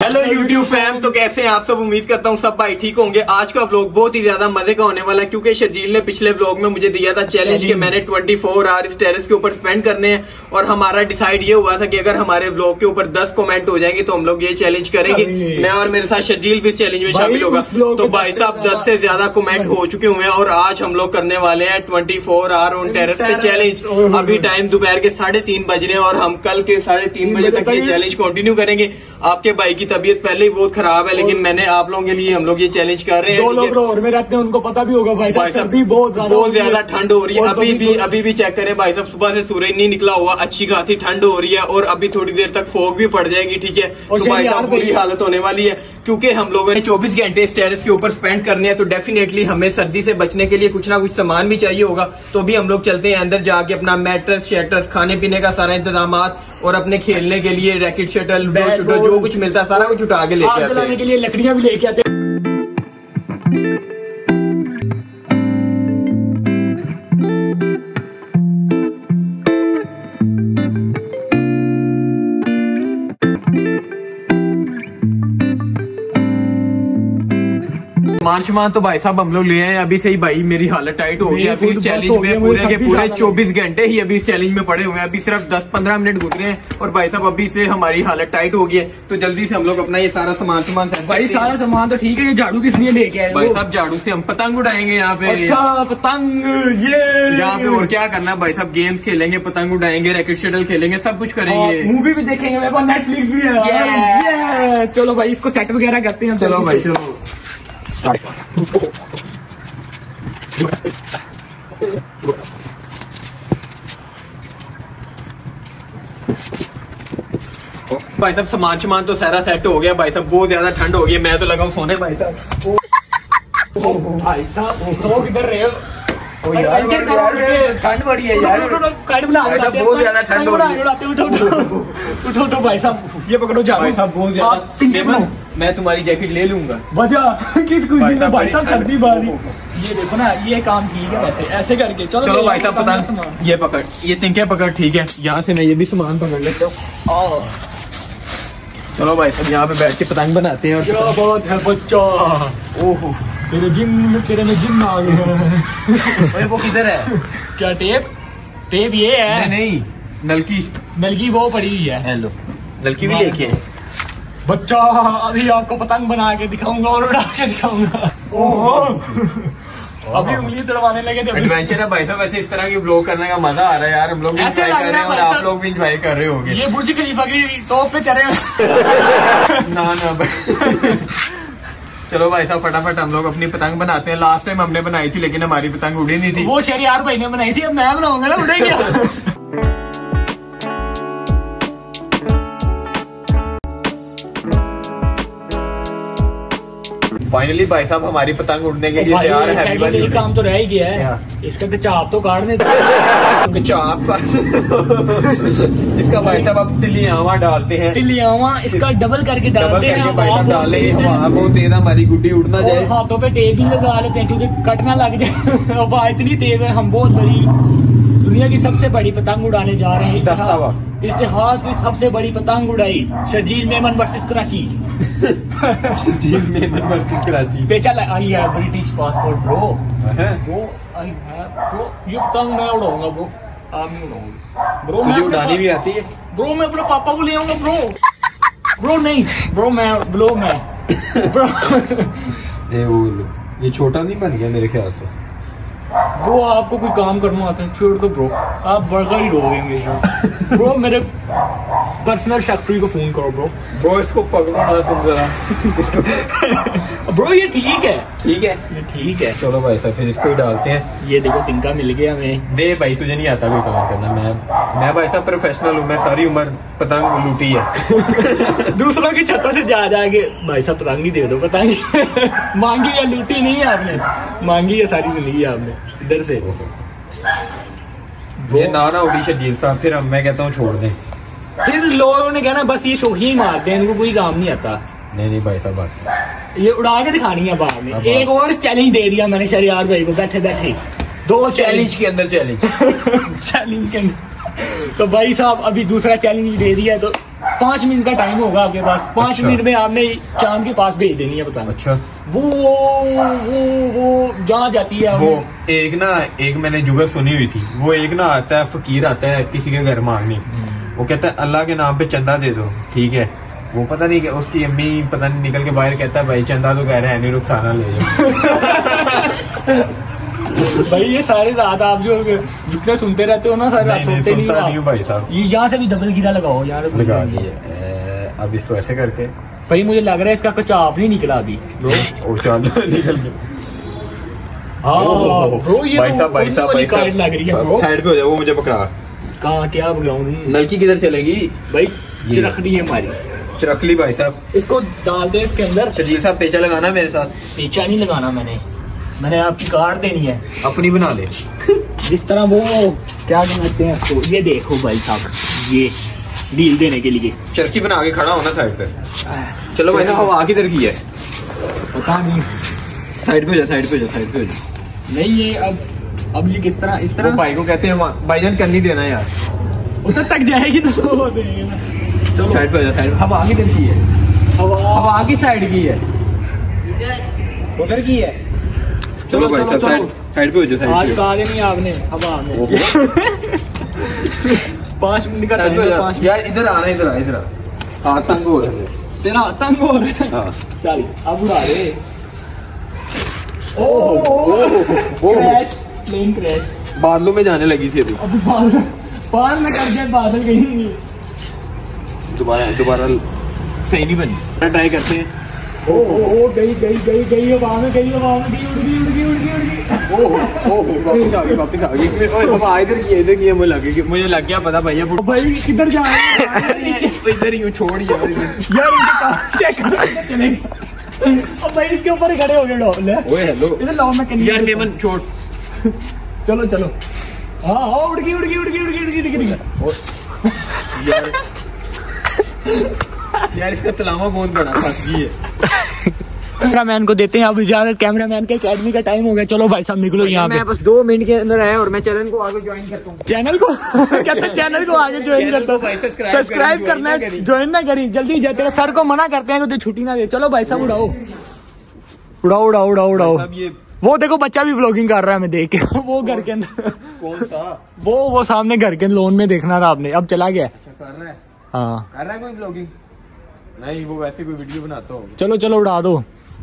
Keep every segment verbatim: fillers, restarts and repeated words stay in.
Hello YouTube fam, तो कैसे हैं आप सब। उम्मीद करता हूँ सब भाई ठीक होंगे। आज का व्लॉग बहुत ही ज्यादा मजे का होने वाला है क्योंकि शर्जील ने पिछले व्लॉग में मुझे दिया था चैलेंज कि मैंने चौबीस आवर इस टेरेस के ऊपर स्पेंड करने हैं और हमारा डिसाइड ये हुआ था कि अगर हमारे व्लॉग के ऊपर दस कमेंट हो जाएंगे तो हम लोग ये चैलेंज करेंगे। मैं और मेरे साथ शर्जील भी इस चैलेंज में शामिल होगा। तो भाई साहब दस से ज्यादा कमेंट हो चुके हुए हैं और आज हम लोग करने वाले हैं twenty four hour on terrace पे चैलेंज। अभी टाइम दोपहर के साढ़े तीन बज रहे हैं और हम कल के साढ़े तीन बजे तक ये चैलेंज कंटिन्यू करेंगे। आपके भाई की तबीयत पहले ही बहुत खराब है लेकिन मैंने आप लोगों के लिए हम लोग ये चैलेंज कर रहे हैं। जो लोग रोड में रहते हैं उनको पता भी होगा भाई साहब सर्दी बहुत ज्यादा बहुत ज्यादा ठंड हो रही है। अभी भी अभी भी चेक करें भाई साहब, सुबह से सूरज नहीं निकला हुआ, अच्छी खासी ठंड हो रही है और अभी थोड़ी देर तक फोग भी पड़ जाएगी। ठीक है, तो भाई साहब बुरी हालत होने वाली है क्योंकि हम लोगों ने चौबीस घंटे इस टेरेस के ऊपर स्पेंड करने हैं। तो डेफिनेटली हमें सर्दी से बचने के लिए कुछ ना कुछ सामान भी चाहिए होगा। तो भी हम लोग चलते हैं अंदर, जाके अपना मैट्रेस शेट्रेस खाने पीने का सारा इंतजाम और अपने खेलने के लिए रैकेट शटल जो कुछ मिलता है सारा कुछ उठा के लेके आते हैं। के लिए लकड़ियां भी लेके आते हैं। सामान शमान तो भाई साहब हम लोग ले आए अभी से ही। भाई मेरी हालत टाइट हो गई अभी इस चैलेंज में। पूरे के पूरे चौबीस घंटे ही अभी इस चैलेंज में पड़े हुए हैं। अभी सिर्फ दस पंद्रह मिनट गुजरे हैं और भाई साहब अभी से हमारी हालत टाइट हो गई है। तो जल्दी से हम लोग अपना ये सारा सामान सामान भाई सारा सामान तो ठीक है। ये झाड़ू किस लिए लेके आए भाई साहब? झाड़ू से हम पतंग उड़ाएंगे यहाँ पे। अच्छा पतंग, ये यहाँ पे और क्या करना भाई साहब? गेम्स खेलेंगे, पतंग उड़ाएंगे, रैकेट शटल खेलेंगे, सब कुछ करेंगे। मूवी भी देखेंगे, मेरे पास नेटफ्लिक्स भी है। चलो भाई इसको सेट वगैरह करते हैं। चलो भाई चलो। भाई साहब सामान सामान तो सारा सेट हो गया। भाई साहब बहुत ज्यादा ठंड हो गई, मैं तो लगा हूँ सोने। भाई साहब भाई साहब किधर रहे हो? ठंड बड़ी है यार, बहुत ज्यादा ठंड हो रही है। उठो उठो भाई साहब, ये पकड़ो जा भाई साहब बहुत ज्यादा। मैं तुम्हारी जैकेट ले लूंगा। वजह किस खुशी में भाई साहब? सर्दी बारी। ये देखो ना, ये काम ठीक है वैसे ऐसे करके। चलो चलो भाई साहब पता ये पकड़, ये तिनके पकड़। ठीक है, यहाँ से मैं ये भी सामान पकड़ लेता हूँ। चलो भाई साहब यहाँ पे बैठ के पतंग बनाते हैं। और क्या बात है बच्चा, ओहो तेरे जिम तेरे में जिम आ गया। वो किधर है? क्या टेप? टेप ये है। नहीं, नहीं नलकी नलकी वो पड़ी हुई है। हेलो, नलकी भी लेके बच्चा। अभी आपको पतंग बना के दिखाऊंगा और उड़ा के दिखाऊंगा। ओहो अभी उंगली दड़वाने लगे थे। एडवेंचर है भाई साहब। वैसे इस तरह की व्लॉग करने का मजा आ रहा है यार। हम लोग भी एंजॉय कर रहे हैं और आप लोग भी एंजॉय कर रहे होंगे। ये बुर्ज खलीफा की टॉप पे चढ़े। ना ना भाई। चलो भाई साहब फटाफट हम लोग अपनी पतंग बनाते हैं। लास्ट टाइम हमने बनाई थी लेकिन हमारी पतंग उड़ी नहीं थी। वो शहरियार भाई ने बनाई थी, अब मैं बनाऊंगा ना, उड़ेगी। फाइनली भाई साहब हमारी पतंग उड़ने के लिए तैयार है। ये काम तो रह ही गया है, इसका तो चाप तो काटने चाप इसका भाई साहब अब तिलियावा डालते हैं। तिलियावा इसका डबल करके डालते हैं भाई साहब। डाले हवा बहुत तेज, हमारी गुड्डी उड़ ना जाए। हाथों पे टेप भी लगा लेते हैं क्योंकि कट ना लग जाए। हवा इतनी तेज है, हम बहुत बड़ी दुनिया की सबसे बड़ी पतंग उड़ाने जा रहे हैं। इतिहास की सबसे बड़ी पतंग उड़ाई शर्जील मेमन वर्सेस कराची। शर्जील मेमन वर्सेस कराची। बेचा आई है ब्रिटिश पासपोर्ट ब्रो। ब्रो आई है ब्रो, ये पतंग मैं उड़ाऊंगा ब्रो, आप नहीं उड़ाओगे ब्रो। मुझे उड़ानी भी आती है ब्रो। मैं अपने पापा को ले आऊंगा ब्रो। ब्रो नहीं ब्रो, मैं ब्रो मैं ब्रो। ये वो ये छोटा नहीं बन गया मेरे ख्याल से। ब्रो आपको कोई काम करना आता है? छोड़ दो ब्रो, आप बर्गर ही रहोगे हमेशा। ब्रो मेरे पर्सनल सेक्रेटरी को फोन करो ब्रो। ब्रो इसको पकड़ो ना तुम जरा। ब्रो ये ठीक है, ठीक है, ये ठीक है। चलो भाई साहब फिर इसको ही डालते हैं। ये देखो तिनका मिल गया हमें। दे भाई, तुझे नहीं आता कोई काम करना। मैं मैं भाई साहब प्रोफेशनल हूँ। मैं सारी उम्र पतंग लूटी है। दूसरों की छतों से जा जाके भाई साहब पतंग ही दे दो। पतंग मांगी या लूटी नहीं है आपने, मांगी है सारी जिंदगी आपने इधर से। ये ना ना उड़ी शर्जील साहब, फिर हम मैं कहता हूँ छोड़ दें। फिर लोगों ने कहना बस ये शोही ही मारते हैं, इनको कोई काम नहीं आता। नहीं नहीं भाई साहब बात ये उड़ा के दिखानी है बाहर में। एक और चैलेंज दे दिया मैंने शहरियार भाई को बैठे बैठे। दो चैलेंज के अंदर चैलेंज चैलेंज के अंदर तो भाई साहब अभी दूसरा चैलेंज दे दिया है, तो पाँच मिनट का टाइम होगा आपके पास। पाँच अच्छा। मिनट में आपने चांद के पास भेज देनी है। बताना। अच्छा। वो वो वो जहाँ जाती है वो एक ना, एक मैंने जुगत सुनी हुई थी, वो एक ना आता है फकीर आता है किसी के घर मांगने, वो कहता है अल्लाह के नाम पे चंदा दे दो, ठीक है। वो पता नहीं कि उसकी अम्मी पता नहीं निकल के बाहर कहता है भाई चंदा तो कह रहे हैं नहीं, रुखसाना ले जाओ। भाई ये सारी रात आप जो जितने सुनते रहते हो ना, सारी रात सुनते नहीं, नहीं हो भाई साहब। ये यहाँ से भी डबल गिरा लगाओ यार। लगा दिया। अब इसको ऐसे करके भाई मुझे लग रहा है इसका कचाप नहीं निकला अभी। ओ चल निकल गया। ब्रो ये भाई साहब भाई साहब भाई साहब लग रही है ब्रो। साइड पे हो जाओ, वो मुझे पकड़ा। कहाँ क्या ग्राउंड? नलकी किधर चलेगी भाई? चिरखली है हमारी, चिरखली भाई साहब। इसको डाल दे इसके अंदर। शजील साहब पेचा लगाना मेरे साथ। पेचा नहीं लगाना मैंने, मैंने आपकी काट देनी है। अपनी बना ले। जिस तरह वो क्या कहते हैं इसको, ये देखो भाई साहब, ये डील देने के लिए चरखी बना के खड़ा होना साइड पे। चलो भाई साहब हवा किधर की है पता नहीं। साइड पे हो जा, साइड पे हो जा, साइड पे हो जा। नहीं ये अब अब ये किस तरह, इस तरह भाई को कहते हैं भाईजान करनी देना यार, उधर तक जाएगी तो सो देंगे ना। चलो साइड पे हो जा, साइड। हवा किधर की है? हवा हवा की साइड की है, उधर की है। चलो भाई साहब साइड साइड पे हो जाओ, आज साइड कहा नहीं आपने हवा में। पाँच मिनट का टाइम है, पाँच। यार इधर आना, इधर आ, इधर आ। हाथ तंग हो रहा है तेरा, तंग हो रहा है। हाँ चल अब उड़ा दे। ओह क्रैश, प्लेन क्रैश बादलों में जाने लगी थी अभी। अभी बादल पार में कर जाए, बादल कहीं दोबारा दोबारा सही नहीं बनी। ट्राई करते हैं। ओ ओ ओ गई गई गई गई हवा में, गई हवा में, गई उड़ गई उड़ गई उड़ गई उड़ गई। ओह ओह वापस आ गई, वापस आ गई। ओए हवा इधर की है, इधर की है। मुझे लगे मुझे लग गया पता भैया भाई किधर जा रहे हैं? इधर ही हूँ, छोड़ यार यार इनके काम चेक करो चलेंगे। अब भाई इसके ऊपर ही खड़े हो गए लोग। ओए हेलो इधर लाओ मैं कहीं यार मेमन छोड़। चलो चलो। हाँ हाँ उड़ गई उड़ गई उड़ गई उड़ गई उड़ गई उड़ गई। यार यार इसका तलामा बहुत बड़ा फंसी है। कैमरामैन को देते हैं अब इजाजत। कैमरामैन के अकेडमी का टाइम हो गया। चलो भाई साहब निकलो यहाँ पे। मैं बस दो मिनट के अंदर आया और मैं चैनल को आगे ज्वाइन करता हूँ। चैनल को कहते हैं चैनल को आगे ज्वाइन करता हूँ। सब्सक्राइब करना है, ज्वाइन ना करी जल्दी जा। तेरे सर को मना करते हैं कि छुट्टी ना दे। चलो भाई साहब उड़ाओ उड़ाओ उड़ाओ उड़ाओ उड़ाओ। वो देखो बच्चा भी व्लॉगिंग कर रहा है, मैं देख के। वो घर के अंदर कौन सा? वो वो सामने घर के लोन में देखना था आपने, अब चला गया। कर रहा है, हाँ कर रहा है कोई व्लॉगिंग? नहीं वो वैसे कोई वीडियो बनाता हो। चलो चलो उड़ा दो।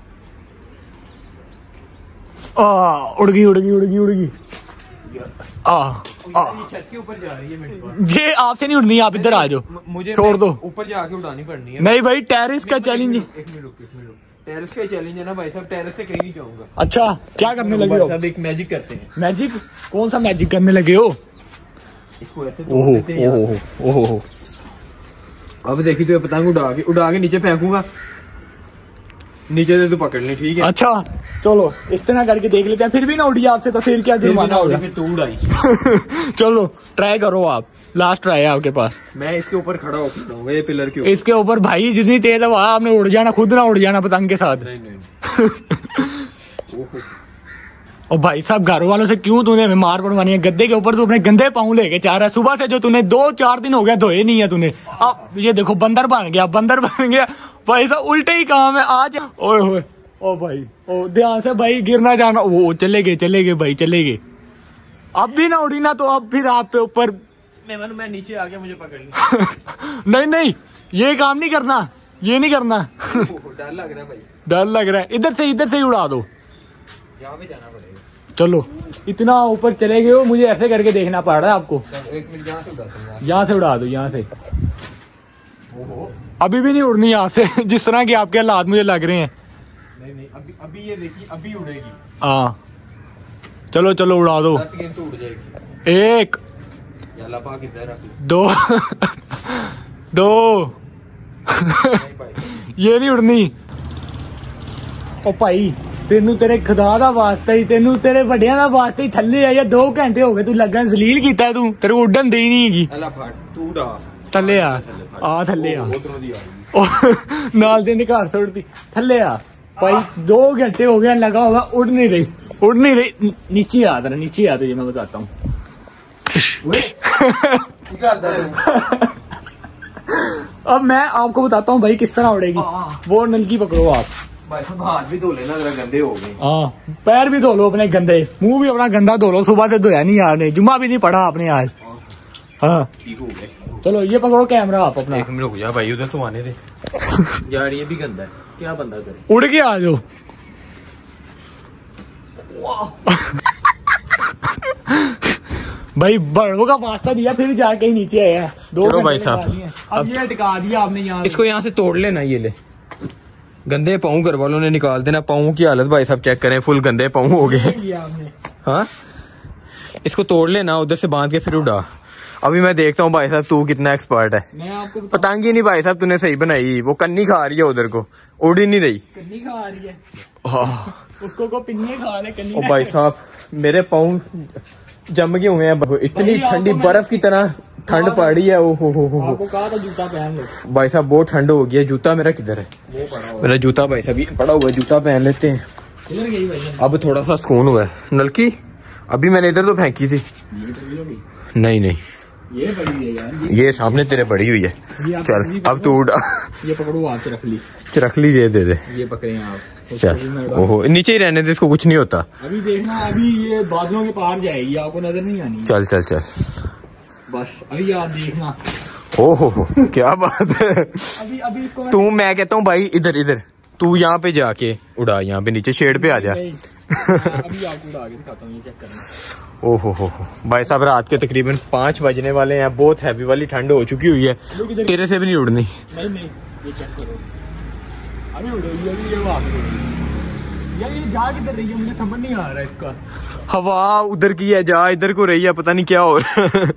आ उड़ गई उड़ गई उड़ गई उड़ गई। आ आ छत के ऊपर जा रही है मेरे पास। ये आपसे नहीं उड़नी, आप इधर आ जाओ। मुझे छोड़ दो, ऊपर जाके उड़ानी पड़नी है। नहीं भाई टेरिस का चैलेंज। एक मिनट रुक, एक मिनट रुक। टेरिस का चैलेंज है ना भाई साहब, टेरिस से कहीं नहीं जाऊंगा। अच्छा क्या करने लगे हो? सब एक मैजिक करते हैं। मैजिक? कौन सा मैजिक करने लगे हो? इसको ऐसे ओहो तोड़ देते हैं यहाँ से। ओहो ओहो। अब देखी तो पतंग उड़ा के उड़ा के नीचे फेंकूंगा, नीचे से तो पकड़ ले, ठीक है? अच्छा चलो इस तरह करके देख लेते हैं। फिर भी ना उड़ी आपसे तो फिर क्या जुर्माना होगा? फिर तू उड़ाई। चलो ट्राई करो आप, लास्ट ट्राई है आपके पास। मैं इसके ऊपर खड़ा होकर रहूंगा, ये पिलर के ऊपर। इसके ऊपर भाई जितनी तेज है वहां आपने उड़ जाना, खुद ना उड़ जाना पतंग के साथ। नहीं नहीं। ओहो। और भाई साहब घर वालों से क्यों तूने हमें मार पड़वानी है? गद्दे के ऊपर तू अपने गंदे पाँव लेके चाह रहा है। सुबह से जो तूने दो चार दिन हो गया धोए नहीं है तूने। अब ये देखो बंदर बन गया, बंदर बन गया भाई साहब। उल्टे ही काम है आज। ओए होए ओ भाई ओ ध्यान से भाई, गिरना जाना। वो चले गए चले गए भाई चले गए। अब भी ना उड़ी ना तो अब फिर आप पे ऊपर। मैं मैं, मैं नीचे आ गया, मुझे पकड़ लिया। नहीं नहीं ये काम नहीं करना, ये नहीं करना। डर लग रहा है भाई, डर लग रहा है। इधर से इधर से ही उड़ा दो। यहाँ पे जाना पड़ेगा। चलो इतना ऊपर चले गए हो, मुझे ऐसे करके देखना पड़ रहा है आपको। एक मिनट यहाँ से उड़ाता हूँ। यहाँ से उड़ा दो, यहाँ से। ओहो। अभी भी नहीं उड़नी यहाँ से। जिस तरह के आपके हालात मुझे लग रहे हैं। नहीं नहीं अभी अभी ये देखिए, अभी उड़ेगी। हाँ चलो चलो उड़ा दो। दस गेंद तो उड़ जाएगी। एक या पा किधर रख दो दो ये नहीं उड़नी। ओ भाई तेनू तेरे खुदा दा वास्ता ही, तेनू तेरे वड्डियां दा वास्ता ही थल्ले आया। दो घंटे हो गए तू लगन जलील कीता, तू तेरे को उड़न दी नहीं हैगी। अल्लाह फाड़ तू उड़ा थल्ले आ आ थल्ले आ। उधरों दी आ ओ नाल दे ने घर सुट्टी थल्ले आ। भाई दो घंटे हो गए लगा हुआ, उड़ नहीं रही उड़ नहीं रही। नीचे आ जरा, नीचे आ तुझे मैं बताता हूँ। अब मैं आपको बताता हूँ भाई किस तरह उड़ेगी। वो नलकी पकड़ो आप भाई साहब, हाथ भी धो लेना अगर गंदे हो गए। हाँ, पैर भी धो लो अपने गंदे, मुंह भी अपना गंदा धो लो, सुबह से धोया नहीं यार ने, जुम्मा भी नहीं पढ़ा आपने आज। हाँ ठीक हो गया। चलो ये पकड़ो कैमरा आप अपना। एक मिनट रुक जा भाई, उधर तो आने दे यार, ये भी गंदा है, क्या बंदा करे। उड़ के आ जाओ। भाई बड़ों का वास्ता दिया फिर जाके ही नीचे आया। दो चलो भाई साहब, अब ये टिका दिया आपने यहाँ। इसको यहाँ से तोड़ लेना, ये ले। गंदे पाँव घर वालों ने निकाल देना। पाँव की हालत भाई साहब चेक करें, फुल गंदे पाँव हो गए। हाँ, इसको तोड़ लेना, उधर से बांध के फिर उड़ा। अभी मैं देखता हूँ भाई साहब तू कितना एक्सपर्ट है। मैं आपको पतंग ही नहीं भाई साहब तूने सही बनाई, वो कन्नी खा रही है उधर को, उड़ ही नहीं रही। कन्नी खा रही है, हाँ उसको को पिन्नी खा रहे कन्नी। ओ भाई साहब मेरे पाँव जम गए हुए हैं, इतनी ठंडी बर्फ की तरह ठंड पड़ रही है। ओहो हो हो आपको कहा था जूता पहन लो। भाई साहब बहुत ठंड हो गई है। जूता मेरा किधर है? मेरा जूता भाई साहब पड़ा हुआ है, जूता पहन लेते हैं। अब थोड़ा सा सुकून हुआ है। नलकी अभी मैंने इधर तो फेंकी थी। नहीं नहीं, ये बड़ी है यार, ये सामने तेरे बड़ी हुई है। चल अब तू उड़ा। ये पकड़ो आप, चरखली चरखली ये दे दे। ये पकड़े आप। चल ओहो, नीचे ही रहने दे, इसको कुछ नहीं होता। अभी देखना, अभी ये बादलों के पार जाएगी, आपको नजर नहीं आनी। चल चल चल बस, अभी आप देखना। ओहो हो क्या बात है। अभी अभी इसको तू, मैं कहता हूँ भाई इधर इधर, तू यहाँ पे जाके उड़ा, यहाँ पे नीचे शेड पे आ जा। अभी आपको उड़ा के दिखाता हूँ, ये चेक करना। ओहो हो भाई साहब, रात के तकरीबन पाँच बजने वाले हैं, बहुत हैवी वाली ठंड हो चुकी हुई है। तेरे से भी नहीं उड़नी। नहीं नहीं, ये चेक करो, अभी उड़ेगी, अभी ये वापस उड़ेगी। यार ये जा किधर रही है, मुझे समझ नहीं आ रहा है इसका। हवा उधर की है, जा इधर को रही है, पता नहीं क्या हो रहा है।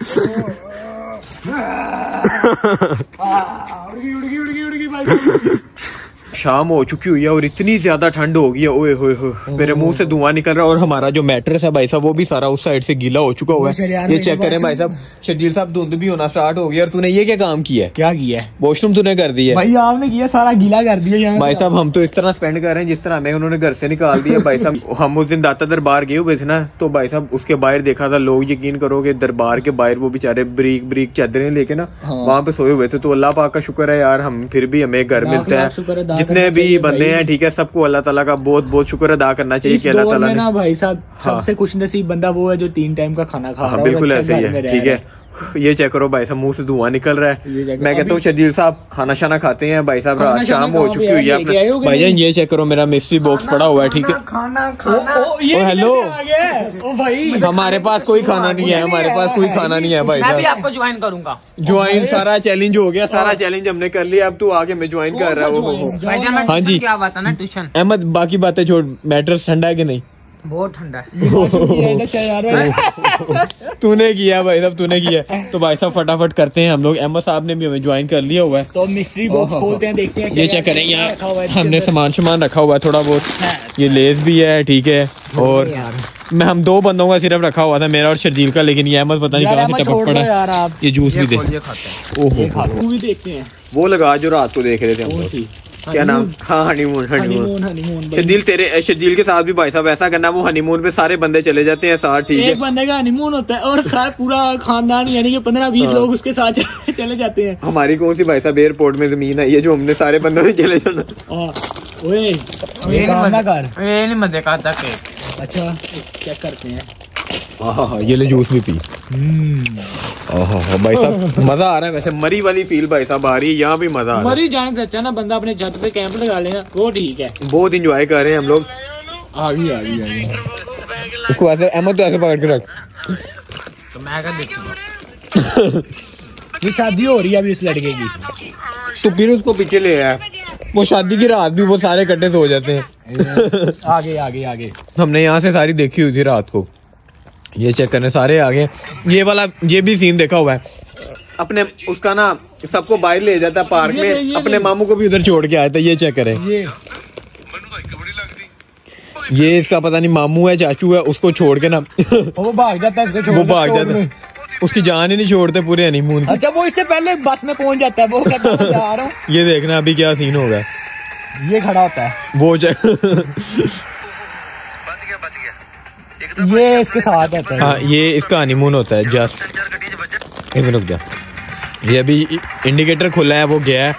उड़गी उड़गी उड़गी उड़गी भाई। शाम हो चुकी हुई है और इतनी ज्यादा ठंड हो गई है, ओए होए होए, मेरे मुंह से धुआं निकल रहा है। और हमारा जो मैट्रेस है भाई साहब, वो भी सारा उस साइड से गीला हो चुका हुआ है। ये चेक करें भाई साहब, शर्जील साहब धुंध भी होना स्टार्ट हो गया। और तूने ये क्या काम किया है? क्या किया है? वॉशरूम तूने कर दिया भाई? आपने किया, सारा गीला कर दिया भाई साहब। हम तो इस तरह स्पेंड कर रहे हैं जिस तरह हमें उन्होंने घर से निकाल दिया भाई साहब। हम उस दिन दाता दरबार गए हुए थे ना, तो भाई साहब उसके बाहर देखा था, लोग यकीन करोगे दरबार के बाहर वो बेचारे ब्रीक ब्रीक चादरें लेके ना वहाँ पे सोए हुए थे। तो अल्लाह पाक का शुक्र है यार, हम फिर भी हमें घर मिलता है। जितने भी बंदे हैं ठीक है, सबको अल्लाह ताला का बहुत बहुत शुक्र अदा करना चाहिए कि अल्लाह ताला ने ना भाई साहब, सबसे खुश नसीब बंदा वो है जो तीन टाइम का खाना खा रहा है। बिल्कुल ऐसे ही है, ठीक है। ये चेक करो भाई साहब, मुंह से धुआं निकल रहा है। मैं कहता हूँ शर्जील साहब खाना शाना खाते हैं भाई साहब, रात शाम हो चुकी हुई है भाईजान। ये चेक करो, मेरा मिस्ट्री बॉक्स पड़ा हुआ है, ठीक है। खाना खाना हेलो ओ भाई, हमारे पास कोई खाना नहीं है, हमारे पास कोई खाना नहीं है भाई साहब। मैं भी आपको ज्वाइन करूंगा। ज्वाइन सारा चैलेंज हो गया, सारा चैलेंज हमने कर लिया, अब तू आके मैं ज्वाइन कर रहा हूँ। हाँ जी, क्या बात है ना ट्यूशन अहमद, बाकी बातें छोड़, मैट्रेस ठंडा है कि नहीं? बहुत ठंडा है। तूने किया भाई साहब, तूने किया। तो भाई साहब फटाफट करते हैं हम लोग, अहमद साहब ने भी हमें ज्वाइन कर लिया हुआ है। तो मिस्ट्री बॉक्स खोलते हैं, देखते हैं। ये चेक करें, यहाँ हमने सामान सामान रखा हुआ है थोड़ा बहुत। ये लेस भी है, ठीक है। और मैं हम दो बंदों का सिर्फ रखा हुआ था, मेरा और शर्जील का, लेकिन ये अहमद पता नहीं कहाँ से टपक पड़ा है। ये जूस भी दे, ओहो भी देखते हैं। वो लगा जो रात को देख रहे थे हम लोग, क्या नाम? हाँ हनीमून, हनीमून हनीमून। शर्जील तेरे शर्जील के साथ भी भाई साहब ऐसा करना, वो हनीमून पे सारे बंदे चले जाते हैं साथ, ठीक है। एक बंदे का हनीमून होता है और सारा पूरा खानदान यानी कि पंद्रह बीस लोग उसके साथ चले जाते हैं। हमारी कौन सी भाई साहब एयरपोर्ट में जमीन है ये जो हमने सारे बंदों में चले जाना। मजे का तक है। अच्छा चेक करते हैं। हाँ ये ले जूस भी पी। भाई साहब मजा आ रहा है वैसे, मरी वाली फील भाई साहब आ रही है, यहाँ भी मजा आ रहा है। मरी जाने से अच्छा ना बंदा अपने छत पे कैंप लगा लेना, वो ठीक है। बहुत इंजॉय कर रहे हैं हम लोग। आ गई आ गई आ गई। इसको ऐसे अहमद तो ऐसे पकड़ के रख, तो मैं क्या देखूंगा। ये शादी हो रही है अभी इस लड़के की, तो फिर उसको पीछे ले आया। वो शादी की रात भी वो सारे इकट्ठे से हो जाते हैं। आगे आगे आगे हमने यहाँ से सारी देखी हुई थी रात को। ये चेक करने सारे आ गए। ये वाला ये भी सीन देखा हुआ है अपने, उसका ना सबको बाहर ले जाता है पार्क में, ये अपने मामू को भी उधर छोड़ के आया था। ये चेक करें, ये ये इसका पता नहीं मामू है चाचू है, उसको छोड़ के ना वो भाग जाता है, वो भाग जाता है, उसकी जान ही नहीं छोड़ते पूरे हनीमून। अच्छा वो इससे पहले बस में पहुंच जाता है, वो कहता है जा रहा हूं। ये देखना अभी क्या सीन होगा। ये खड़ा होता है वो ये इसके साथ आता है। हाँ ये इसका हनीमून होता है। जस्ट एक मिनट रुक जा, ये अभी इंडिकेटर खुला है, वो गया है,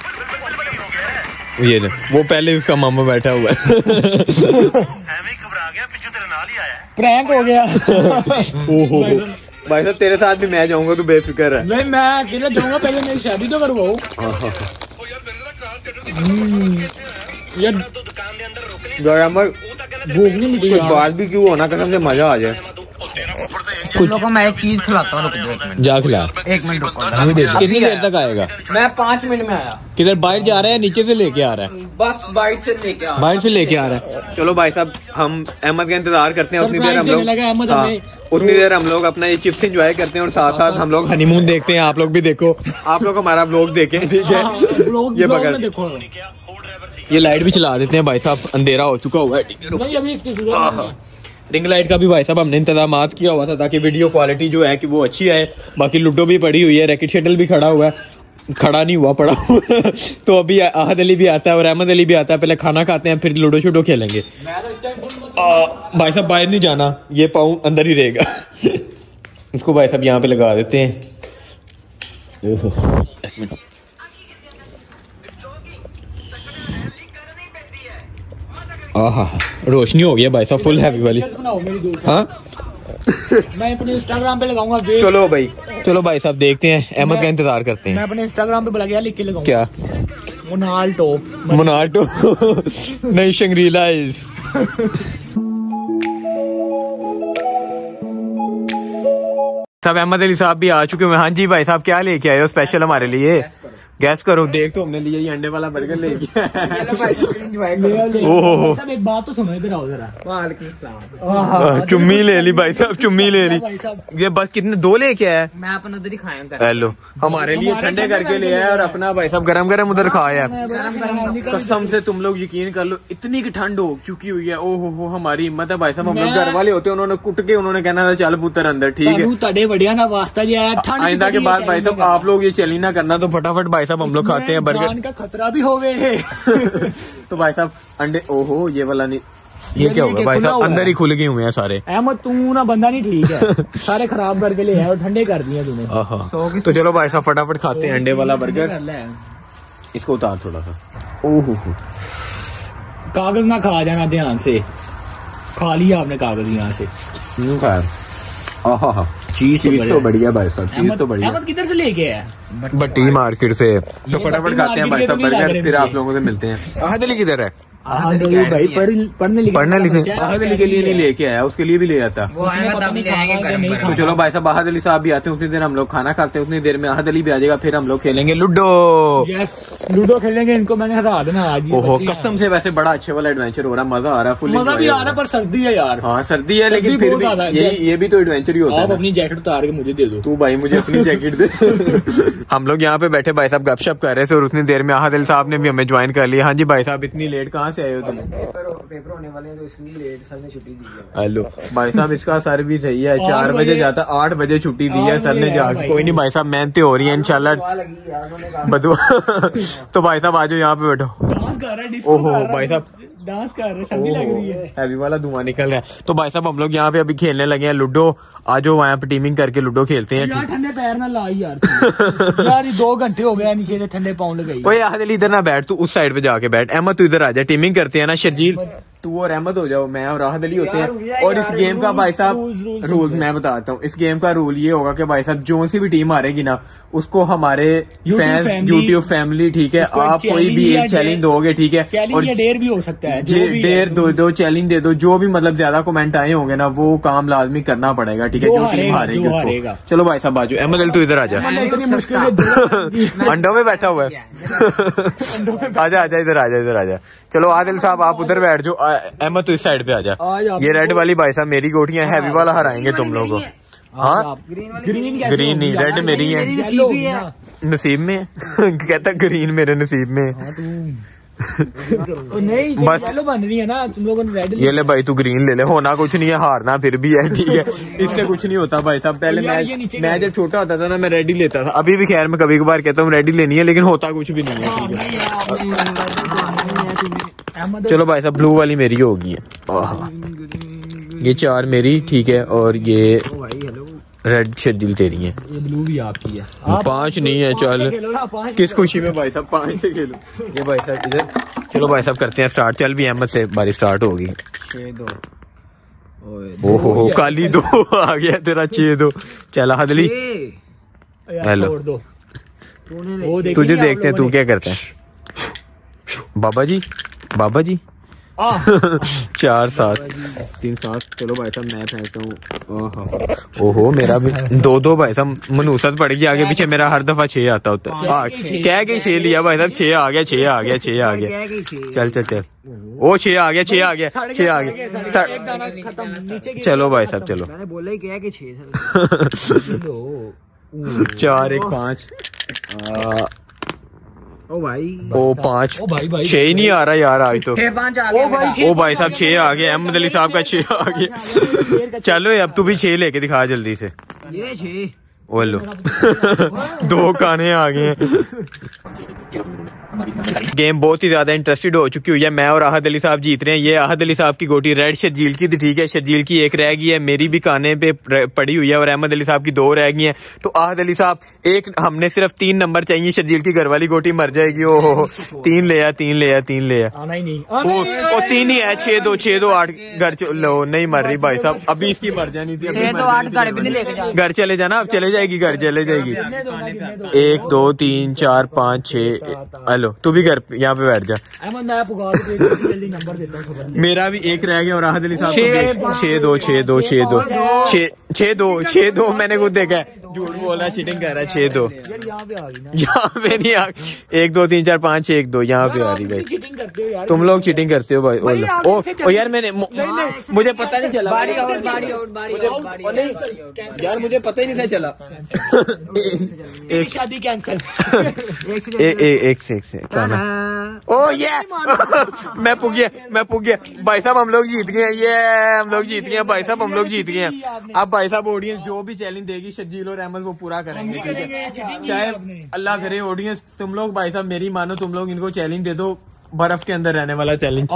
ये ले, वो पहले उसका मामा बैठा हुआ है। प्रैंक हो गया। ओहो भाई साहब तेरे साथ भी मैं जाऊंगा, तू बेफिक्र है। नहीं मैं अकेला जाऊंगा, पहले मेरी शादी तो करवाओ। यार भूख नहीं मुझे, कुछ बात भी क्यों होना, कसम से मजा आ जाए। कुछ लोगों को मैं एक चीज खिलाता हूँ, रुको जा खिला, एक मिनट रुको। कितनी देर तक आएगा? मैं पाँच मिनट में आया। किधर बाहर जा रहा है, नीचे से लेके आ रहा है? बस बाइट से लेके आ बाहर से लेके आ रहा है। चलो भाई साहब हम अहमद का इंतजार करते हैं, उतनी देर हम लोग हाँ, उतनी देर हम लोग अपना ये चिप्स एंजॉय करते हैं और साथ साथ हम लोग हनीमून देखते हैं। आप लोग भी देखो, आप लोग हमारा ब्लॉग देखें, ठीक है? ये पकड़, ये लाइट भी चला देते हैं भाई साहब, अंधेरा हो चुका हुआ है। रिंग लाइट का भी भाई साहब हमने इंतजाम किया हुआ था ताकि वीडियो क्वालिटी जो है कि वो अच्छी आए। बाकी लूडो भी पड़ी हुई है, रैकेट शटल भी खड़ा हुआ है, खड़ा नहीं हुआ पड़ा हुआ है। तो अभी आहद अली भी आता है और अहमद अली भी आता है, पहले खाना खाते हैं फिर लूडो शूडो खेलेंगे। भाई साहब बाहर नहीं जाना, ये पाँव अंदर ही रहेगा। इसको भाई साहब यहाँ पे लगा देते हैं। ओहो एक मिनट, आहा रोशनी हो गई है भाई साहब, फुल हैवी वाली। हाँ मैं अपने इंस्टाग्राम पे लगाऊंगा। चलो भाई, चलो भाई साहब देखते हैं, अहमद का इंतजार करते हैं। मैं अपने इंस्टाग्राम पे बुला गया, लिख के लगाऊंगा। क्या? मोनाल्टो मोनाल्टो नहीं, शंग्रीला इज। सब अहमद अली साहब भी आ चुके हैं। हाँ जी भाई साहब क्या लेके आए हो स्पेशल हमारे लिए? गैस करो। देख तो हमने लिया ये अंडे वाला बर्गर ले गया। ओहो एक बात तो सुनो, इधर आओ जरा। चुम्मी ले ली भाई साहब, चुम्मी ले ली। ये बस कितने दो लेके आया? मैं अपना उधर ही खाया। हेलो हमारे लिए ठंडे करके ले आया और अपना भाई साहब गरम गरम उधर खाया। कसम से तुम लोग यकीन कर लो, इतनी की ठंड हो चुकी हुई है। ओहो हो हमारी हिम्मत है भाई साहब। हम लोग घर वाले होते हैं, उन्होंने कुट के उन्होंने कहना था चल पुत्र अंदर, ठीक है? तड़े बढ़िया ना वास्ता जी आया। आइंदा के बाद भाई साहब आप लोग ये चली ना करना, तो फटाफट भाई साहब हम लोग खाते हैं बर्गर का खतरा भी हो गए। तो भाई साहब अंडे, ओहो ये वाला नहीं, ये क्या होगा भाई साहब? अंदर ही खुल गए हुए हैं सारे। अहमद तू ना बंदा नहीं ठीक है, सारे खराब करके ले आए और ठंडे कर दिए तूने। तो चलो भाई साहब फटाफट खाते हैं अंडे वाला बर्गर। इसको उतार थोड़ा सा। ओहो कागज ना खा जाना, ध्यान से खा लिया आपने कागज यहाँ से। चीज तो बढ़िया भाई साहब, चीज तो बढ़िया। अहमद किधर से लेके आया? बट्टी मार्केट से। तो फटाफट खाते हैं भाई साहब बर्गर, फिर आप लोगों से मिलते हैं। आहद अली किधर है? भाई पढ़ने पढ़ने लिखे आहद अली के लिए नहीं लेके आया, उसके लिए भी ले आता। तो चलो भाई साहब आहद अली साहब भी आते हैं, उतनी देर हम लोग खाना खाते हैं, उतनी देर में आहद अली भी आ जाएगा, फिर हम लोग खेलेंगे लूडो। लूडो खेलेंगे, इनको मैंने हरा देना आज। ओहो कसम से वैसे बड़ा अच्छे वाला एडवेंचर हो रहा है, मजा आ रहा है, फुल मजा भी आ रहा है। पर सर्दी है यार। हाँ सर्दी है, लेकिन फिर भी ये ये भी तो एडवेंचर ही होता है। आप अपनी जैकेट उतार के मुझे दे दो। तू भाई मुझे अपनी जैकेट दे। हम लोग यहाँ पे बैठे भाई साहब गपशप कर रहे थे और उतनी देर में आहद अली साहब ने भी हमें ज्वाइन कर लिया। हाँ जी भाई साहब इतनी लेट कहाँ से आए हो तुम? पेपर होने वाले हैं तो इसलिए लेट सर ने छुट्टी दी है। हेलो भाई साहब इसका सर भी सही है, चार बजे जाता, आठ बजे छुट्टी दी है सर ने जाके। कोई नहीं भाई साहब मेहनतें हो रही है इंशाल्लाह बदुआ। तो भाई साहब आ जाओ यहाँ पे बैठो। ओहो भाई साहब डांस कर रहे, सर्दी लग रही है, हैवी वाला धुआं निकल रहा है। तो भाई साहब हम लोग यहाँ पे अभी खेलने लगे हैं लूडो। आ जाओ वहाँ पे टीमिंग करके लूडो खेलते हैं। यार ठंडे पैर ना लाई यार। यार दो घंटे हो गए नहीं खेले, ठंडे पाँव लगाई। ओए आहद अली इधर ना बैठ, तू उस साइड पे जाके बैठ। अहमद तू इधर आ जा, टीमिंग करते हैं ना। शर्जील तू और अहमद हो जाओ, मैं और आहद अली होते हैं। और इस गेम का भाई साहब रूल्स मैं बताता हूँ। इस गेम का रूल ये होगा कि भाई साहब जो सी भी टीम हारेगी ना, उसको हमारे फैंस यूट्यूब फैमिली, ठीक है, आप कोई भी एक चैलेंज दोगे, ठीक है, और डेयर भी हो सकता है, डेयर दो दो चैलेंज दे दो, जो भी मतलब ज्यादा कमेंट आए होंगे ना वो काम लाजमी करना पड़ेगा, ठीक है, जो टीम हारेगी उसको। चलो भाई साहब बाजू, अहमद अली तू इधर आ जा। अंडों में बैठा हुआ है। आजा आजा इधर आजा इधर आजा। चलो आदिल साहब आप उधर बैठ जाओ, अहमद तो इस साइड पे आ जा। ये रेड वाली भाई साहब मेरी गोटियां, हैवी वाला हराएंगे तुम लोगों को। हाँ ग्रीन नहीं, रेड मेरी है, नसीब में। कहता ग्रीन मेरे नसीब में। नहीं बस बन रही है ना, तुम लोगों ने रेड। ये ले भाई तू ग्रीन ले ले, होना कुछ नहीं है, हारना फिर भी है, ठीक है, इससे कुछ नहीं होता भाई साहब। पहले मैं मैं जब छोटा होता था ना मैं रेड ही लेता था, अभी भी खैर मैं कभी कभार कहता हूँ रेड ही लेनी है, लेकिन होता कुछ भी नहीं है, ठीक है। चलो भाई साहब ब्लू वाली मेरी होगी है। ये चार मेरी, ठीक है, और ये रेड शर्जील तेरी है, ये ब्लू भी आपकी है। पांच नहीं है, चल किस खुशी में भाई साहब पांच से खेलो। ये भाई साहब इधर, चलो भाई साहब करते हैं स्टार्ट। चल भी अहमद से बारी स्टार्ट होगी। ओहो हो काली दो आ गया तेरा, छह दो। चल हदली हेलो, तुझे देखते हैं तू क्या करता है। बाबा जी, बाबा जी चार सात तीन सात। चलो भाई साहब मैं फेंकता हूँ। ओहो मेरा भी दो दो भाई साहब, मनुसत पड़ गई आगे पीछे। मेरा हर दफा छह आता होता है। कह के छह लिया भाई साहब, छह आ गया, छह आ गया, छह आ गया। चल चल चल, ओ छह आ गया, छह आ गया, छह आ गया। चलो भाई साहब चलो, मैंने बोला ही क्या कि छह। चार एक पाँच, ओ भाई ओ पाँच, छह ही नहीं आ रहा यार आज तो। ओ भाई साहब छह आ गया, अहमद अली साहब का छह आ गया। चलो अब तू भी छह लेके दिखा जल्दी से। ये छह, ओ लो दो काने आ गए। गेम बहुत ही ज्यादा इंटरेस्टेड हो चुकी हुई है। मैं और आहद अली साहब जीत रहे हैं। ये आहद अली साहब की गोटी रेड शर्जील की थी, ठीक है, शर्जील की एक रह गई है, मेरी भी काने पे पड़ी हुई है, और अहमद अली साहब की दो रह गई हैं। तो आहद अली साहब एक, हमने सिर्फ तीन नंबर चाहिए, शर्जील की घर वाली गोटी मर जाएगी। ओहो तीन ले आ, तीन ले आ, तीन ले आ। ओ तीन ही है, छह दो, छह दो आठ। घर लो नहीं मर रही भाई साहब, अभी इसकी मर जानी थी। घर चले जाना, अब चले जाएगी, घर चले जाएगी। एक दो तीन चार पाँच छह। हेलो तू भी घर यहाँ पे बैठ जा। मेरा भी एक रह गया और आहद अली साहब छह दो, छह दो, छह दो, छह छह दो, छह दो। मैंने खुद देखा है, झूठ बोल रहा है, चीटिंग कर रहा है। छह दो यहाँ पे नहीं आ, एक दो तीन चार पाँच छह, एक दो यहाँ पे आ रही भाई। तुम लोग चीटिंग करते हो भाई। ओ, ओ यार मैंने मुझे पता नहीं चला यार, मुझे पता ही नहीं था चला। एक शादी कैंसिल, एक से एक से कहना। ओ ये मैं पुग गया, मैं पुग गया भाई साहब, हम लोग जीत गए। ये हम लोग जीत गए भाई साहब, हम लोग जीत गए। अब भाई साहब ऑडियंस जो भी चैलेंज देगी शर्जील और अहमद वो पूरा करेंगे, ठीक है। चाहे अल्लाह करे ऑडियंस, तुम लोग भाई साहब मेरी मानो, तुम लोग इनको चैलेंज दे दो, बर्फ के अंदर रहने वाला चैलेंज।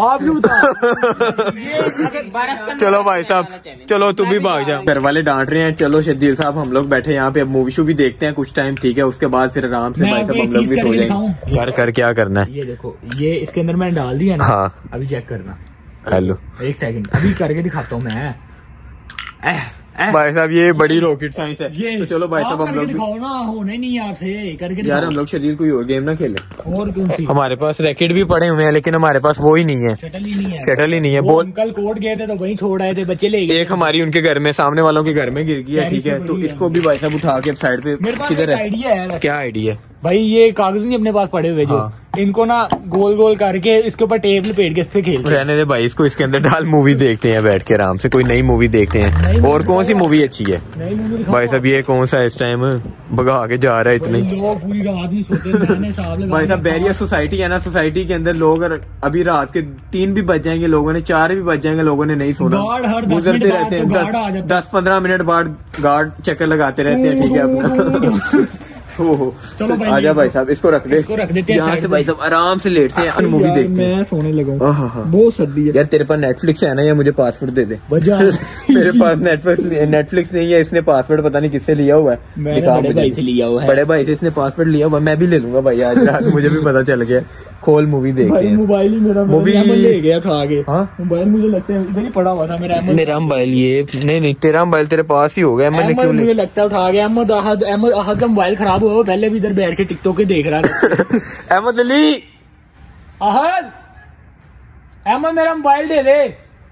चलो भाई साहब चलो, तू भी भाग जा। घर वाले डांट रहे हैं। चलो शर्जील साहब हम लोग बैठे यहाँ पे, अब मूवी शू भी देखते हैं कुछ टाइम, ठीक है। उसके बाद फिर आराम से भाई साहब हम लोग भी सो जाएंगे। कर कर क्या करना है, ये देखो, ये इसके अंदर मैंने डाल दिया ना। हाँ अभी चेक करना। हेलो एक सेकंड, अभी करके दिखाता हूँ मैं। भाई साहब ये बड़ी रॉकेट साइंस है। तो चलो भाई साहब हम लोग दिखाओ ना, होने नहीं आपसे करके यार। हम लोग शरीर कोई और गेम ना खेले। और कौन सी? हमारे पास रैकेट भी पड़े हुए हैं, लेकिन हमारे पास वो ही नहीं है, शटल ही नहीं है। शटल ही नहीं है। वो अंकल कोर्ट गए थे तो वहीं छोड़ आए थे, बच्चे ले गए। एक हमारी उनके घर में, सामने वालों के घर में गिर गया, ठीक है। तो इसको भी भाई साहब उठा के साइड पे। किधर है आइडिया है? क्या आइडिया है भाई? ये कागज नहीं अपने पास पड़े हुए जो, इनको ना गोल गोल करके इसके ऊपर टेप लपेट के इससे खेलते हैं। रहने दे भाई, इसको इसके अंदर डाल, मूवी देखते हैं बैठ के आराम से, कोई नई मूवी देखते हैं। और कौन सी मूवी अच्छी है भाई साहब? ये कौन सा इस टाइम भगा के जा रहा है इतने लोग, पूरी रात नहीं सोते भाई साहब। बैरियर सोसाइटी है ना, सोसाइटी के अंदर लोग अभी रात के तीन भी बज जाएंगे लोगों ने, चार भी बज जाएंगे लोगों ने नहीं सोना, गुजरते रहते हैं। दस पंद्रह मिनट बाद गार्ड चक्कर लगाते रहते हैं, ठीक है अपना। चलो भाई आजा भाई साहब, इसको रख दे, इसको रख देते हैं यहाँ से भाई साहब, आराम से लेटते हैं, मूवी देखते हैं। मैं सोने लगा हूँ, बहुत सर्दी है यार। तेरे पास नेटफ्लिक्स है ना, या मुझे पासवर्ड दे दे। मेरे पास नेटफ्लिक्स नेटफ्लिक्स नहीं है, इसने पासवर्ड पता नहीं किससे लिया हुआ है। बड़े भाई से लिया हुआ है, बड़े भाई से इसने पासवर्ड लिया हुआ। मैं भी ले लूंगा भाई आज रात, मुझे भी पता चल गया। खोल मूवी देखते हैं। मोबाइल ही मेरा मूवी ले गया था आगे। हाँ मोबाइल मुझे लगता है इधर ही पड़ा हुआ था मेरा। मेरा मोबाइल ये नहीं नहीं, तेरा मोबाइल तेरे पास ही हो गया। मैंने क्यों मुझे लगता है उठा गया। अहमद अहद अहमद अहद का मोबाइल खराब हुआ, पहले भी इधर बैठ के टिकटॉक के देख रहा था। अहमद अली, अहद अहमद मेरा मोबाइल दे दे।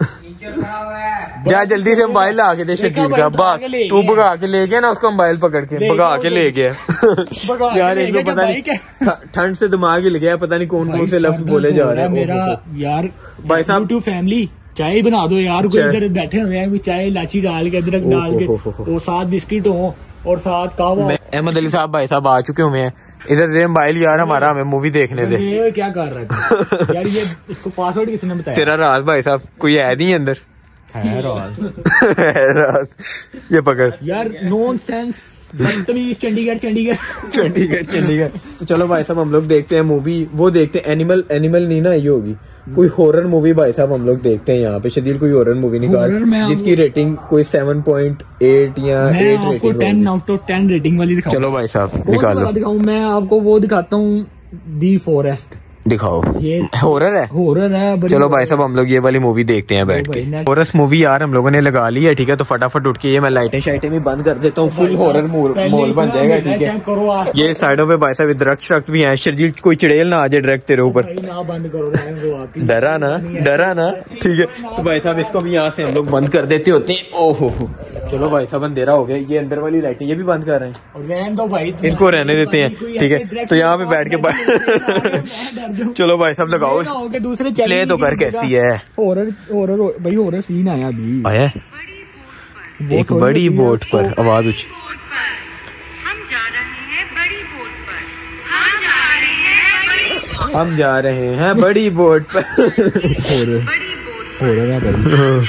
जा जल्दी से मोबाइल ला के दे शकील का। बाग तू भगा के ले गया ना उसका मोबाइल, पकड़ के भगा के ले गया। यार एक तो पता नहीं ठंड से दिमाग हिल गया, पता नहीं कौन कौन से लफ्ज बोले जा रहे हैं मेरा। यार भाई साहब टू फैमिली चाय बना दो यार, कोई इधर बैठे हुए हैं, चाय इलायची डाल के अदरक डाल के, और साथ बिस्किट हो और साथ कहवा। अहमद अली साहब भाई साहब आ चुके हुए हैं इधर। दे मोबाइल यार हमारा, हमें मूवी देखने दे। ये क्या कर रहा है यार? ये इसको पासवर्ड किसने बताया? तेरा राज भाई साहब, कोई है नहीं अंदर। है राज। है राज, ये पकड़ यार। नॉनसेंस बदतमीज चंडीगढ़ चंडीगढ़ चंडीगढ़ चंडीगढ़। तो चलो भाई साहब हम लोग देखते हैं मूवी, वो देखते हैं एनिमल, एनिमल नहीं ना ये होगी कोई हॉरर मूवी भाई साहब हम लोग देखते हैं यहाँ पे। शदील कोई हॉरर मूवी निकाल जिसकी रेटिंग कोई सेवन पॉइंट एट या eight rating, ten out of ten rating वाली दिखाओ। चलो भाई साहब निकालो। दिखाऊं मैं आपको, वो दिखाता हूँ दी फॉरेस्ट। दिखाओ, ये हॉरर है, हॉरर है। चलो भाई साहब हम लोग ये वाली मूवी देखते हैं बैठ के। हॉरर मूवी यार हम लोगों ने लगा ली है, ठीक है। तो फटाफट उठ के ये मैं लाइटें शाइटें भी बंद कर देता हूँ, फुल हॉरर मॉल बन जाएगा, ठीक है। ये साइडों पे भाई साहब दरख्त शख्त भी हैं, शर्जील कोई चड़ेल ना आ जाए डायरेक्ट तेरे ऊपर, डरा ना डरा ना, ठीक है। तो भाई साहब इसको भी यहाँ से हम लोग बंद कर देते होते हैं। ओहो चलो भाई साहब अंधेरा हो गया, ये अंदर वाली लाइटें ये भी बंद कर रहे हैं, रहने दो भाई, इनको रहने देते हैं, ठीक है। तो यहाँ पे बैठ के चलो भाई साहब लगाओ, दूसरे प्ले तो कर कैसी है। हॉरर हॉरर भाई हॉरर सीन आया अभी आया एक बड़ी बोट पर, आवाज उच्च, हम जा रहे हैं बड़ी बोट पर, हम जा रहे हैं हम जा रहे हैं बड़ी बोट पर। हॉरर हॉरर है भाई।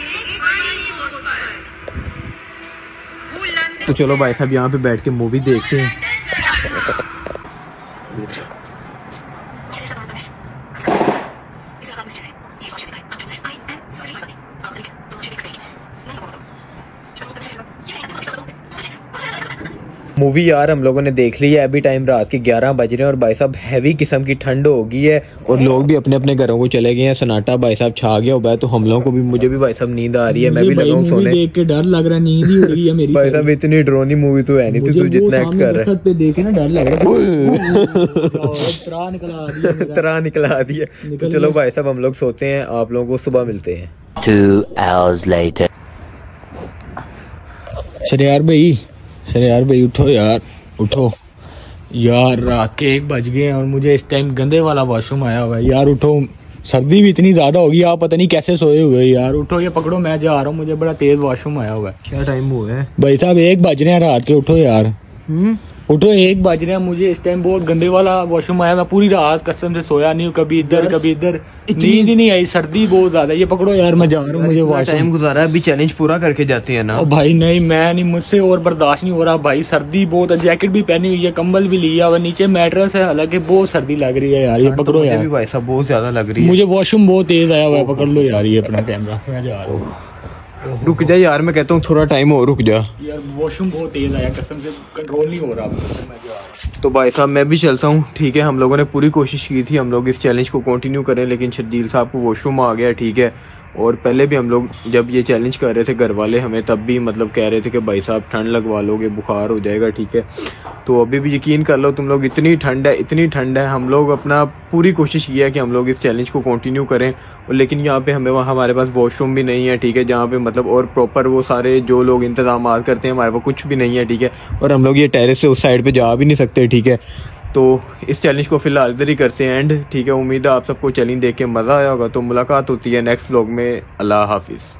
तो चलो भाई साहब यहाँ पे बैठ के मूवी देखते हैं। मूवी यार हम लोगों ने देख ली है, अभी टाइम रात के ग्यारह बज रहे हैं और भाई साहब हैवी किस्म की ठंड हो गई है और लोग भी अपने अपने घरों को चले गए हैं, सन्नाटा भाई साहब छा गया हुआ है। तो हम लोगों को भी, मुझे भी भाई साहब नींद आ रही है, मैं भी लगा हूं सोने, देख के डर लग रहा है, नींद ही हो रही है मेरी। भाई साहब इतनी ड्रोनी मूवी तो है नहीं थी, तू जितना एक्ट कर रहा है पे देखे ना डर लग रहा है, त्राह निकला दिया त्राह निकला दिया। तो चलो भाई साहब हम लोग सोते हैं, आप लोगों को सुबह मिलते हैं। Two hours later. शरियार भाई शरियार भाई उठो यार, उठो यार, रात के एक बज गए हैं और मुझे इस टाइम गंदे वाला वॉशरूम आया हुआ है यार। उठो, सर्दी भी इतनी ज्यादा होगी, आप पता नहीं कैसे सोए हुए यार। उठो, ये पकड़ो, मैं जा रहा हूँ, मुझे बड़ा तेज वॉशरूम आया हुआ है। क्या टाइम हुआ है भाई साहब? एक बज रहे हैं रात के, उठो यार। हम्म उठो, एक बज रहे हैं, मुझे इस टाइम बहुत गंदे वाला वॉशरूम आया। मैं पूरी रात कसम से सोया नहीं हूँ, कभी इधर कभी इधर, नींद ही नहीं आई, सर्दी बहुत ज्यादा। ये पकड़ो यार, मैं जा रहा हूँ, मुझे वॉशरूम टाइम गुजारा, अभी चैलेंज पूरा करके जाते हैं ना। भाई नहीं, मैं नहीं, मुझसे और बर्दाश्त नहीं हो रहा भाई, सर्दी बहुत है। जैकेट भी पहनी हुई है, कंबल भी लिया हुआ, नीचे मैट्रेस है, हालांकि बहुत सर्दी लग रही है यार। ये पकड़ो यार, भाई साहब बहुत ज्यादा लग रही है, मुझे वॉशरूम बहुत तेज आया हुआ है। पकड़ लो यार ये अपना कैमरा, मैं जा रहा हूँ। रुक जा यार, मैं कहता हूँ थोड़ा टाइम और रुक जा यार, वॉशरूम बहुत तेज आया, कसम से कंट्रोल नहीं हो रहा, मैं जा रहा हूँ। तो भाई साहब मैं भी चलता हूँ, ठीक है। हम लोगों ने पूरी कोशिश की थी हम लोग इस चैलेंज को कंटिन्यू करें, लेकिन शर्जील साहब को वॉशरूम आ गया, ठीक है। और पहले भी हम लोग जब ये चैलेंज कर रहे थे, घर वाले हमें तब भी मतलब कह रहे थे कि भाई साहब ठंड लगवा लोगे, बुखार हो जाएगा, ठीक है। तो अभी भी यकीन कर लो तुम लोग, इतनी ठंड है, इतनी ठंड है। हम लोग अपना पूरी कोशिश की है कि हम लोग इस चैलेंज को कंटिन्यू करें, और लेकिन यहाँ पे हमें वहाँ हमारे पास वॉशरूम भी नहीं है, ठीक है, जहाँ पे मतलब और प्रॉपर वो सारे जो लोग इंतजाम करते हैं, हमारे पास कुछ भी नहीं है, ठीक है। और हम लोग ये टेरेस से उस साइड पे जा भी नहीं सकते, ठीक है। तो इस चैलेंज को फिलहाल इधर ही करते हैं एंड, ठीक है। उम्मीद है आप सबको चैलेंज देख के मज़ा आया होगा। तो मुलाकात होती है नेक्स्ट व्लॉग में। अल्लाह हाफिज़।